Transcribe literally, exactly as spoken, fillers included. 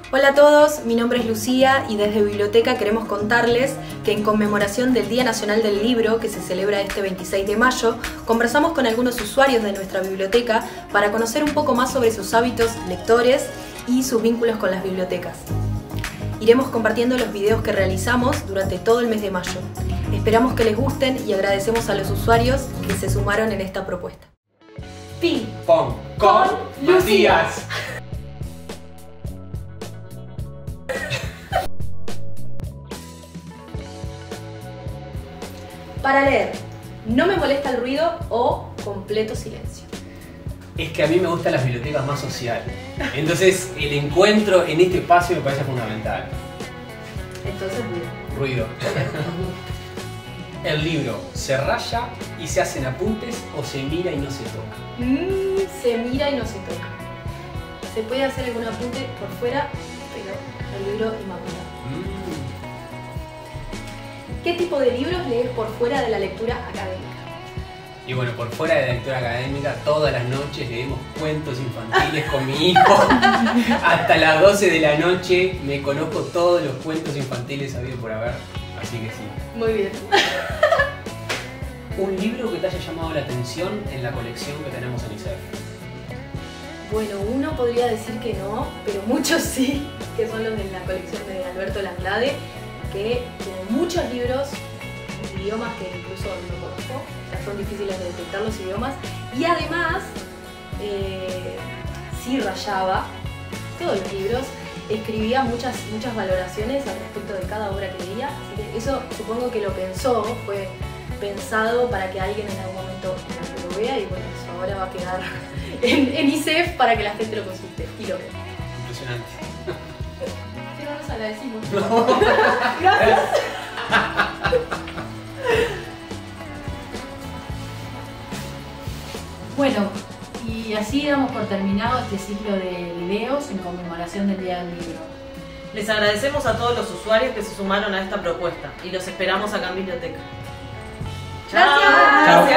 Hola a todos, mi nombre es Lucía y desde Biblioteca queremos contarles que en conmemoración del Día Nacional del Libro, que se celebra este veintiséis de mayo, conversamos con algunos usuarios de nuestra biblioteca para conocer un poco más sobre sus hábitos lectores y sus vínculos con las bibliotecas. Iremos compartiendo los videos que realizamos durante todo el mes de mayo. Esperamos que les gusten y agradecemos a los usuarios que se sumaron en esta propuesta. Ping Pong con Lucías. Para leer, no me molesta el ruido o completo silencio. Es que a mí me gustan las bibliotecas más sociales. Entonces el encuentro en este espacio me parece fundamental. Entonces ruido. Ruido. El libro se raya y se hacen apuntes o se mira y no se toca. Mm, se mira y no se toca. Se puede hacer algún apunte por fuera, pero el libro inmaculado. Mm. ¿Qué tipo de libros lees por fuera de la lectura académica? Y bueno, por fuera de la lectura académica, todas las noches leemos cuentos infantiles con mi hijo. Hasta las doce de la noche me conozco todos los cuentos infantiles habidos por haber. Así que sí. Muy bien. ¿Un libro que te haya llamado la atención en la colección que tenemos en I S E F? Bueno, uno podría decir que no, pero muchos sí, que son los de la colección de Alberto Langlade, que tienen muchos libros, idiomas que incluso no conozco, o sea, son difíciles de detectar los idiomas, y además eh, sí rayaba todos los libros, escribía muchas, muchas valoraciones al respecto de cada obra que leía, así que eso supongo que lo pensó, fue pensado para que alguien en algún momento lo vea, y bueno, eso ahora va a quedar en, en I S E F para que la gente lo consulte y lo vea. Impresionante. Pero nos agradecimos. No. Gracias. Bueno, y así damos por terminado este ciclo de videos en conmemoración del Día del Libro. Les agradecemos a todos los usuarios que se sumaron a esta propuesta y los esperamos acá en Biblioteca. Gracias. Chao.